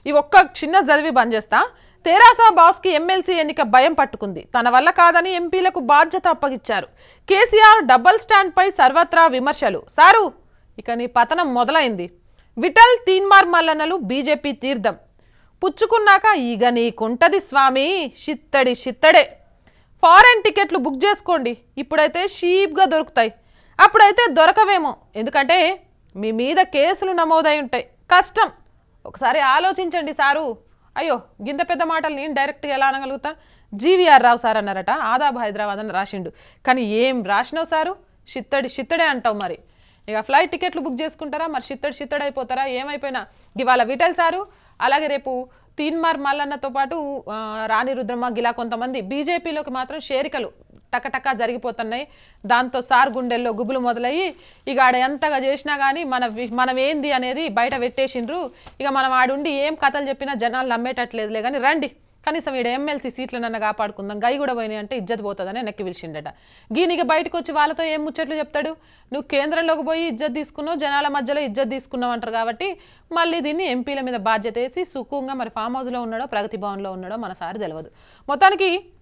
ఈ ఒక్క చిన్న చదివి బంద్ చేస్తా. తెరాస బాస్కి ఎమ్మెల్సీ ఎన్నిక భయం పట్టుకుంది. తన వల్ల కాదని ఎంపీలకు బాధ్యత అప్పగిచ్చారు. కేసీఆర్ డబుల్ స్టాండ్ పై సర్వత్రా విమర్శలు. సారు ఇక నీ పతనం మొదలైంది. విఠల్ తీన్మార్ మల్లన్నలు బీజేపీ తీర్థం పుచ్చుకున్నాక ఇక నీకుంటది స్వామి చిత్తడి చిత్తడే. ఫారెన్ టికెట్లు బుక్ చేసుకోండి, ఇప్పుడైతే షీప్గా దొరుకుతాయి, అప్పుడైతే దొరకవేమో. ఎందుకంటే మీ మీద కేసులు నమోదై ఉంటాయి. కష్టం. ఒకసారి ఆలోచించండి సారు. అయ్యో గింత పెద్ద మాటలు నేను డైరెక్ట్గా ఎలా అనగలుగుతా? జీవీఆర్ రావు సార్ అన్నారట, ఆదాబ్ హైదరాబాద్ అని రాసిండు. కానీ ఏం రాసినావు సారు? చిత్తడే అంటావు. మరి ఇక ఫ్లైట్ టికెట్లు బుక్ చేసుకుంటారా? మరి చిత్తడి అయిపోతారా? ఏమైపోయినా ఇవాళ విఠల్ సారు, అలాగే రేపు తీన్మార్ మల్లన్నతో పాటు రాణి రుద్రమ్మ గిలా కొంతమంది బీజేపీలోకి మాత్రం చేరికలు టకటకా జరిగిపోతున్నాయి. దాంతో సార్ గుండెల్లో గుబులు మొదలయ్యి ఇక ఆడ ఎంతగా చేసినా కానీ మనం ఏంది అనేది బయట పెట్టేసిండ్రు. ఇక మనం ఆడుండి ఏం కథలు చెప్పినా జనాలు నమ్మేటట్లేదులే. కానీ రండి కనీసం ఈడ ఎమ్మెల్సీ సీట్లనన్నా కాపాడుకుందాం, గై కూడా పోయినాయి అంటే ఇజ్జత్ పోతుందని నెక్కి పిలిచిండట. గీనికి బయటకు వచ్చి వాళ్ళతో ఏం ముచ్చట్లు చెప్తాడు? నువ్వు కేంద్రంలోకి పోయి ఇజ్జత్ తీసుకున్నావు, జనాల మధ్యలో ఇజ్జత్ తీసుకున్నావు అంటారు. కాబట్టి మళ్ళీ దీన్ని ఎంపీల మీద బాధ్యత వేసి సుఖంగా మరి ఫామ్ హౌస్లో ఉన్నాడో ప్రగతి భవన్లో ఉన్నాడో మనసారి తెలియదు. మొత్తానికి